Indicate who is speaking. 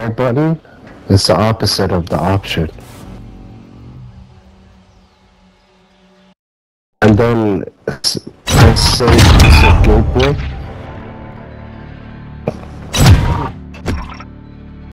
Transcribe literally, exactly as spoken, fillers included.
Speaker 1: Y button is the opposite of the option. And then press save piece of gameplay.